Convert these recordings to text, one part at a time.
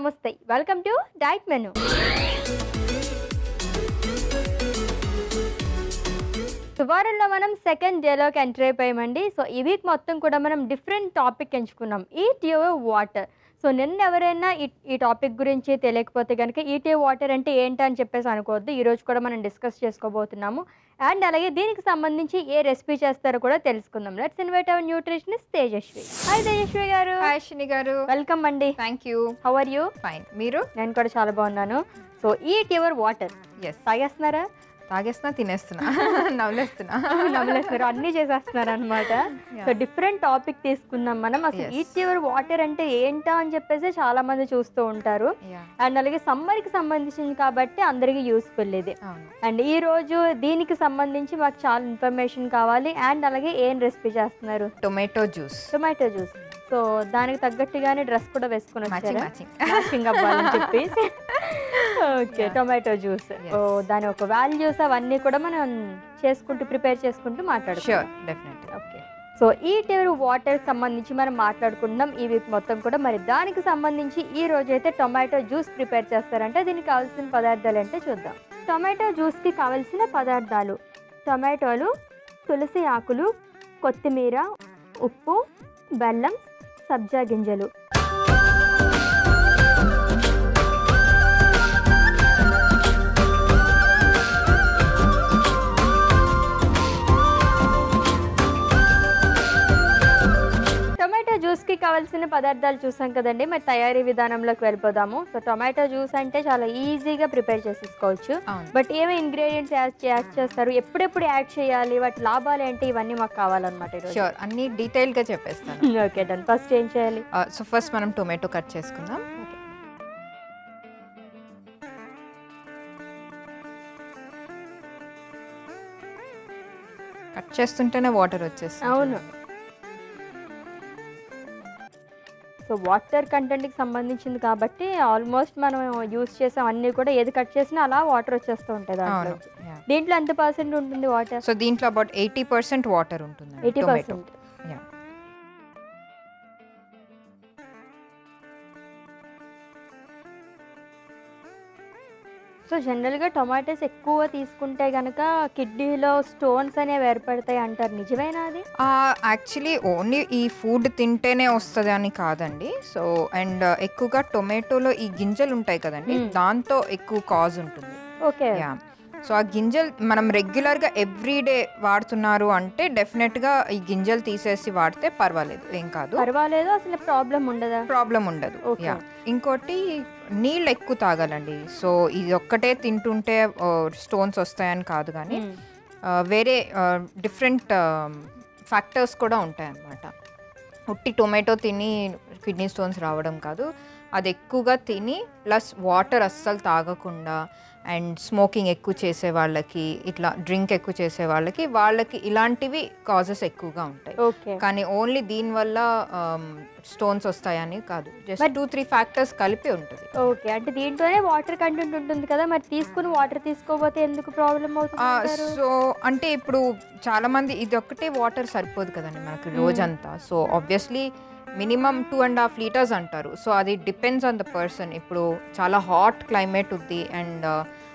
నమస్తే welcome to diet menu. వారంలో మనం సెకండ్ డేలోకి ఎంటర్ అయిపోయామండి. సో ఈ వీక్ మొత్తం కూడా మనం డిఫరెంట్ టాపిక్ ఎంచుకున్నాం, ఈట్ యువర్ వాటర్. సో నిన్న ఎవరైనా ఈ టాపిక్ గురించి తెలియకపోతే కనుక ఈట్ యువర్ వాటర్ అంటే ఏంటని చెప్పేసి అనుకోవద్దు. ఈరోజు కూడా మనం డిస్కస్ చేసుకోబోతున్నాము. అండ్ అలాగే దీనికి సంబంధించి ఏ రెసిపీ చేస్తారో కూడా తెలుసుకుందాం. Let's invite our nutritionist Tejaswi. Hi Tejaswi గారు. హాయ్ అశ్విని గారు. వెల్కమ్ అండి. Thank you. How are you? Fine. మీరు? నేను కూడా చాలా బాగున్నాను. So eat your water. Yes. తాగేస్తున్నారా? తాగేస్తున్నా, తినేస్తున్నా, నవ్వులేస్తున్నారు, అన్నీ చేసేస్తున్నారు అనమాట. సో డిఫరెంట్ టాపిక్ తీసుకున్నాం మనం. అసలు ఈట్ యువర్ వాటర్ అంటే ఏంటా అని చెప్పేసి చాలా మంది చూస్తూ ఉంటారు. అండ్ అలాగే సమ్మర్ కి సంబంధించింది కాబట్టి అందరికి యూస్ఫుల్ ఇది. అండ్ ఈ రోజు దీనికి సంబంధించి మాకు చాలా ఇన్ఫర్మేషన్ కావాలి. అండ్ అలాగే ఏం రెసిపీ చేస్తున్నారు? Tomato juice. Tomato juice. So దానికి తగ్గట్టుగానే డ్రెస్ కూడా వేసుకుని మ్యాచింగ్ అవ్వాలని చెప్పేసి. Okay, tomato juice. దాని ఒక వాల్యూస్ అవన్నీ కూడా మనం చేసుకుంటూ ప్రిపేర్ చేసుకుంటూ మాట్లాడుకుంటాం. Okay, so eat your water సంబంధించి మనం మాట్లాడుకుందాం ఈ వీక్ మొత్తం కూడా. మరి దానికి సంబంధించి ఈ రోజు అయితే టొమాటో జ్యూస్ ప్రిపేర్ చేస్తారంటే దీనికి కావాల్సిన పదార్థాలు అంటే చూద్దాం. టొమాటో జ్యూస్కి కావాల్సిన పదార్థాలు: టొమాటోలు, తులసి ఆకులు, కొత్తిమీర, ఉప్పు, బెల్లం, సబ్జా గింజలు. టొమాటో జ్యూస్కి కావాల్సిన పదార్థాలు చూసాం కదండి. మరి తయారీ విధానంలోకి వెళ్ళిపోదాము. సో టొమాటో జ్యూస్ అంటే చాలా ఈజీగా ప్రిపేర్ చేసేసుకోవచ్చు. బట్ ఏమేమి ఇంగ్రీడియంట్స్ యాడ్ చేస్తారు, ఎప్పుడెప్పుడు యాడ్ చేయాలి, వాటి లాభాలు ఏంటి, ఇవన్నీ మాకు కావాలన్నమాట. షూర్, అన్ని డీటెయిల్ గా చెప్పేస్తాను. Okay done. ఫస్ట్ ఏం చేయాలి? సో ఫస్ట్ మనం టొమాటో కట్ చేసుకుందాం. కట్ చేస్తుంటేనే వాటర్ వచ్చేస్తుంది. అవును. సో వాటర్ కంటెంట్కి సంబంధించింది కాబట్టి ఆల్మోస్ట్ మనం యూస్ చేసే అన్నీ కూడా ఏది కట్ చేసినా అలా వాటర్ వచ్చేస్తూ ఉంటుంది. దీంట్లో ఎంత పర్సెంట్ ఉంటుంది వాటర్? సో దీంట్లో అబౌట్ 80% వాటర్ ఉంటుంది. 80%. సో జనరల్గా టొమాటోస్ ఎక్కువ తీసుకుంటే కనుక కిడ్నీలో స్టోన్స్ అనేవి ఏర్పడతాయి అంటారు, నిజమేనా అది? యాక్చువల్లీ ఓన్లీ ఈ ఫుడ్ తింటేనే వస్తుంది అని కాదండి. సో అండ్ ఎక్కువగా టొమాటోలో ఈ గింజలు ఉంటాయి కదండి, దాంతో ఎక్కువ కాజ్ ఉంటుంది. ఓకే. సో ఆ గింజలు మనం రెగ్యులర్గా ఎవ్రీడే వాడుతున్నారు అంటే డెఫినెట్గా ఈ గింజలు తీసేసి వాడితే పర్వాలేదు, ఏం కాదు. పర్వాలేదు, అసలు ప్రాబ్లం ఉండదా? ప్రాబ్లం ఉండదు. ఇంకోటి నీళ్ళు ఎక్కువ తాగాలండి. సో ఇది ఒక్కటే తింటుంటే స్టోన్స్ వస్తాయని కాదు, కానీ వేరే డిఫరెంట్ ఫ్యాక్టర్స్ కూడా ఉంటాయన్నమాట. ఉట్టి టొమాటో తిని కిడ్నీ స్టోన్స్ రావడం కాదు, అది ఎక్కువగా తిని ప్లస్ వాటర్ అస్సలు తాగకుండా అండ్ స్మోకింగ్ ఎక్కువ చేసే వాళ్ళకి, ఇట్లా డ్రింక్ ఎక్కువ చేసే వాళ్ళకి ఇలాంటివి కాజెస్ ఎక్కువగా ఉంటాయి. కానీ ఓన్లీ దీనివల్ల స్టోన్స్ వస్తాయని కాదు, జస్ట్ 2-3 ఫ్యాక్టర్స్ కలిపి ఉంటుంది. ఓకే, అంటే దీంట్లోనే వాటర్ కంటెంట్ ఉంటుంది కదా, మరి తీసుకుని వాటర్ తీసుకోకపోతే ఎందుకు ప్రాబ్లం అవుతుంది? సో అంటే ఇప్పుడు చాలా మంది ఇది ఒక్కటే వాటర్ సరిపోదు కదండి మనకి రోజంతా. సో ఆబ్వియస్లీ మినిమం 2.5 లీటర్స్ అంటారు. సో అది డిపెండ్స్ ఆన్ ద పర్సన్. ఇప్పుడు చాలా హాట్ క్లైమేట్ ఉంది అండ్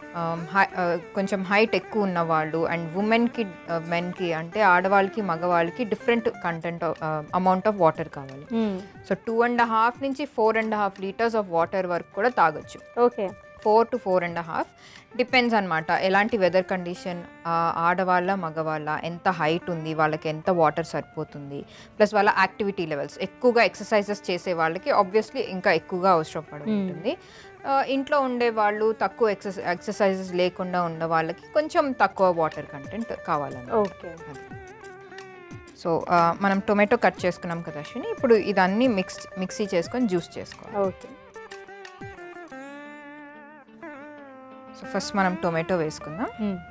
కొంచెం హైట్ ఎక్కువ ఉన్నవాళ్ళు అండ్ ఉమెన్కి మెన్కి అంటే ఆడవాళ్ళకి మగవాళ్ళకి different content amount of water కావాలి. సో 2.5 నుంచి 4.5 లీటర్స్ ఆఫ్ వాటర్ వరకు కూడా తాగొచ్చు. ఓకే, 4 to 4.5 డిపెండ్స్ అనమాట. ఎలాంటి వెదర్ కండిషన్, ఆడవాళ్ళ మగవాళ్ళ, ఎంత హైట్ ఉంది, వాళ్ళకి ఎంత వాటర్ సరిపోతుంది, ప్లస్ వాళ్ళ యాక్టివిటీ లెవెల్స్. ఎక్కువగా ఎక్సర్సైజెస్ చేసే వాళ్ళకి ఆబ్వియస్లీ ఇంకా ఎక్కువగా అవసరం పడి ఉంటుంది. ఇంట్లో ఉండే వాళ్ళు తక్కువ ఎక్సర్సైజెస్ లేకుండా ఉన్న వాళ్ళకి కొంచెం తక్కువ వాటర్ కంటెంట్ కావాలని. ఓకే. సో మనం టొమాటో కట్ చేసుకున్నాం కదా అశ్విని, ఇప్పుడు ఇదన్నీ మిక్సీ చేసుకొని జ్యూస్ చేసుకోవాలి. ఓకే. సో ఫస్ట్ మనం టొమాటో వేసుకుందాం.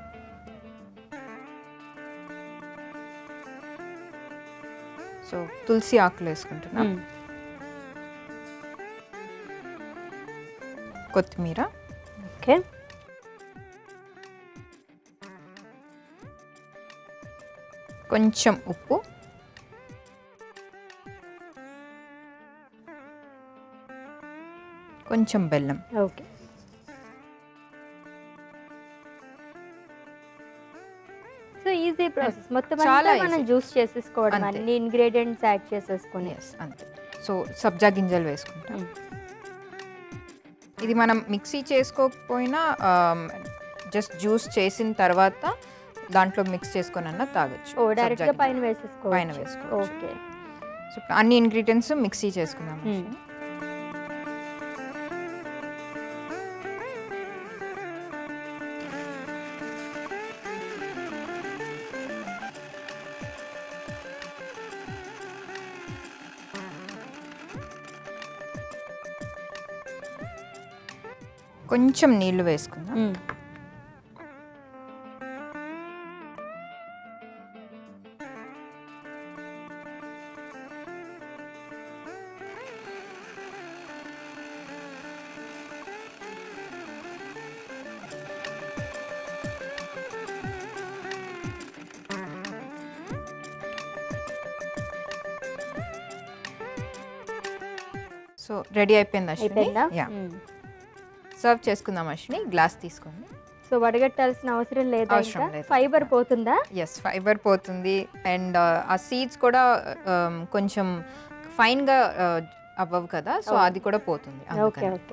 సో తులసి ఆకులు వేసుకుంటున్నాం, కొత్తిమీర, ఓకే, కొంచెం ఉప్పు, కొంచెం బెల్లం. ఓకే. సో ఈజీ ప్రాసెస్, మొత్తం అంతా మనం జ్యూస్ చేసేసుకోవడం, అన్ని ఇంగ్రీడియంట్స్ యాడ్ చేసేసుకొని. అంతే. సో సబ్జా గింజలు వేసుకుంటాం. ఇది మనం మిక్సీ చేసుకోకపోయినా జస్ట్ జ్యూస్ చేసిన తర్వాత దాంట్లో మిక్స్ చేసుకొని అన్న తాగొచ్చు. డైరెక్ట్గా పైన వేసుకోవచ్చు. ఓకే. సో అన్ని ఇంగ్రీడియంట్స్ మిక్సీ చేసుకుందాం. కొంచెం నీళ్లు వేసుకుందాం. సో రెడీ అయిపోయింది అశ్విని. సర్వ్ చేసుకుందాం అశ్విని. గ్లాస్ తీసుకోండి. సో వడగట్టాల్సిన అవసరం లేదా? ఫైబర్ పోతుందా? ఎస్, ఫైబర్ పోతుంది. అండ్ ఆ సీడ్స్ కూడా కొంచెం ఫైన్గా అవ్వవు కదా, సో అది కూడా పోతుంది. Okay okay.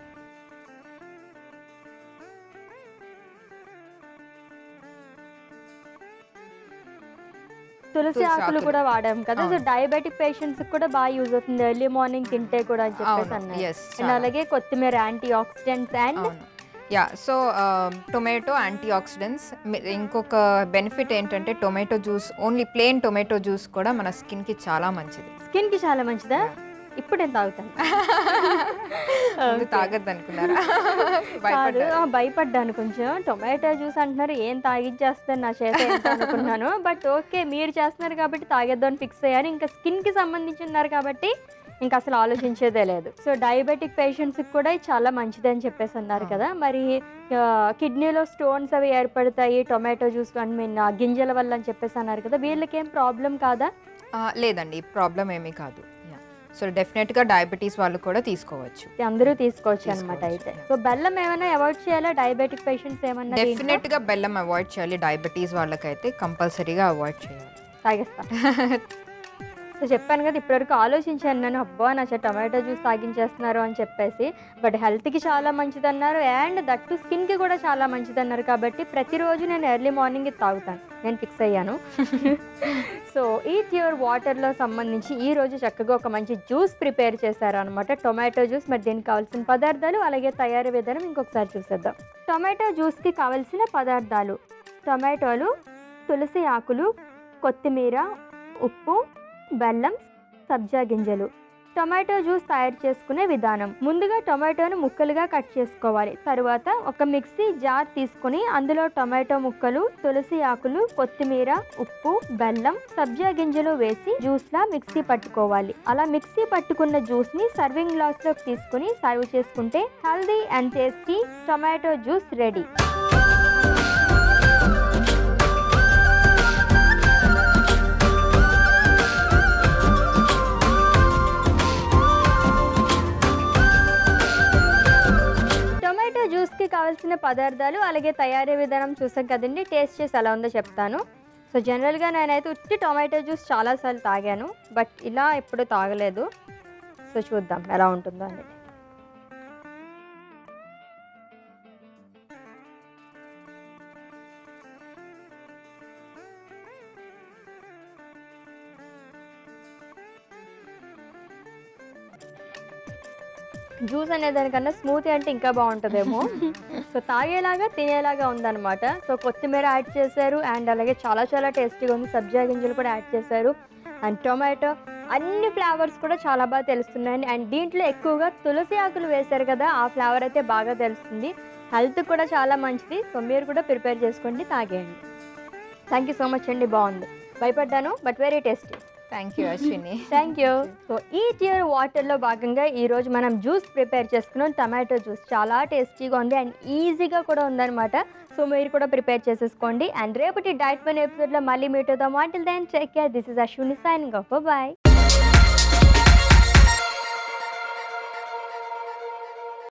తులసి ఆకులు కూడా వాడాం కదా, సో డయాబెటిక్ పేషెంట్స్ కూడా బాగా యూజ్ అవుతుంది, ఎర్లీ మార్నింగ్ తింటే కూడా అని చెప్పేసి అన్నారు. అండ్ అలాగే కొత్తిమీర antioxidants and so tomato antioxidants. ఇంకొక బెనిఫిట్ ఏంటంటే tomato juice, only plain tomato juice కూడా మన స్కిన్కి చాలా మంచిది. స్కిన్కి చాలా మంచిదా? ఇప్పుడు నేను తాగుతాను. తాగద్దు అనుకున్నారా? భయపడ్డాను కొంచెం. టొమాటో జ్యూస్ అంటున్నారు, ఏం తాగిచ్చేస్తారు నా చేత అనుకున్నాను. బట్ ఓకే, మీరు చేస్తున్నారు కాబట్టి తాగేద్దామని ఫిక్స్ అయ్యాను. ఇంకా స్కిన్కి సంబంధించినారు కాబట్టి ఇంకా అసలు ఆలోచించేదే లేదు. సో డయాబెటిక్ పేషెంట్స్కి కూడా చాలా మంచిది అని చెప్పేసి అన్నారు కదా, మరి కిడ్నీలో స్టోన్స్ అవి ఏర్పడతాయి టొమాటో జ్యూస్ గింజల వల్ల అని చెప్పేసి అన్నారు కదా, వీళ్ళకి ఏం ప్రాబ్లం కాదా? లేదండి, ప్రాబ్లం ఏమీ కాదు. సో డెఫినెట్గా డయాబెటీస్ వాళ్ళు కూడా తీసుకోవచ్చు, అందరూ తీసుకోవచ్చు అనమాట. అయితే సో బెల్లం ఏమైనా అవాయిడ్ చేయాలా డయాబెటిక్ పేషెంట్స్? ఏమన్నా డెఫినెట్గా బెల్లం అవాయిడ్ చేయాలి. డయాబెటీస్ వాళ్ళకైతే కంపల్సరీగా అవాయిడ్ చేయాలి. తాగేస్తా. సో చెప్పాను కదా, ఇప్పటివరకు ఆలోచించాను నేను, అబ్బా నా టొమాటో జ్యూస్ తాగించేస్తున్నారు అని చెప్పేసి. బట్ హెల్త్కి చాలా మంచిది అన్నారు, అండ్ దట్టు స్కిన్కి కూడా చాలా మంచిది అన్నారు. కాబట్టి ప్రతిరోజు నేను ఎర్లీ మార్నింగ్ ఇది తాగుతాను, నేను ఫిక్స్ అయ్యాను. సో ఈట్ యువర్ వాటర్లో సంబంధించి ఈరోజు చక్కగా ఒక మంచి జ్యూస్ ప్రిపేర్ చేశారు అనమాట, టొమాటో జ్యూస్. మరి దీనికి కావాల్సిన పదార్థాలు అలాగే తయారీ విధానం ఇంకొకసారి చూసేద్దాం. టొమాటో జ్యూస్కి కావాల్సిన పదార్థాలు: టొమాటోలు, తులసి ఆకులు, కొత్తిమీర, ఉప్పు, బెల్లం, సబ్జా గింజలు. టొమాటో జ్యూస్ తయారు చేసుకునే విధానం: ముందుగా టొమాటోను ముక్కలుగా కట్ చేసుకోవాలి. తరువాత ఒక మిక్సీ జార్ తీసుకుని అందులో టొమాటో ముక్కలు, తులసి ఆకులు, కొత్తిమీర, ఉప్పు, బెల్లం, సబ్జా గింజలు వేసి జ్యూస్లా మిక్సీ పట్టుకోవాలి. అలా మిక్సీ పట్టుకున్న జ్యూస్ని సర్వింగ్ గ్లాస్లోకి తీసుకుని సర్వ్ చేసుకుంటే healthy and tasty tomato juice ready. జ్యూస్కి కావాల్సిన పదార్థాలు అలాగే తయారీ విధానం చూసాం కదండి. టేస్ట్ చేసి ఎలా ఉందో చెప్తాను. సో జనరల్గా నేనైతే ఉత్తి టొమాటో జ్యూస్ చాలాసార్లు తాగాను, బట్ ఇలా ఎప్పుడు తాగలేదు. సో చూద్దాం ఎలా ఉంటుందో అనేది. జ్యూస్ అనే దానికన్నా స్మూతీ అంటే ఇంకా బాగుంటుందేమో. సో తాగేలాగా తినేలాగా ఉందన్నమాట. సో కొత్తిమీర యాడ్ చేశారు, అండ్ అలాగే చాలా చాలా టేస్టీగా ఉంది. సబ్జా గింజలు కూడా యాడ్ చేశారు, అండ్ టొమాటో, అన్ని ఫ్లేవర్స్ కూడా చాలా బాగా తెలుస్తున్నాయి. అండ్ దీంట్లో ఎక్కువగా తులసి ఆకులు వేశారు కదా, ఆ ఫ్లేవర్ అయితే బాగా తెలుస్తుంది. హెల్త్ కూడా చాలా మంచిది. సో మీరు కూడా ప్రిపేర్ చేసుకోండి, తాగేయండి. థ్యాంక్ యూ సో మచ్ అండి, బాగుంది. భయపడ్డాను but very tasty. Thank you Ashwini. Thank you. So eat your వాటర్లో భాగంగా ఈరోజు మనం జ్యూస్ ప్రిపేర్ చేసుకున్నాం, టమాటో జ్యూస్. చాలా టేస్టీగా ఉంది అండ్ ఈజీగా కూడా ఉందన్నమాట. సో మీరు కూడా ప్రిపేర్ చేసేసుకోండి. అండ్ రేపటి డైట్ వన్ ఎపిసోడ్లో మళ్ళీ మీట్ అవుతాం. Until then take care. This is Ashwini signing off. Bye.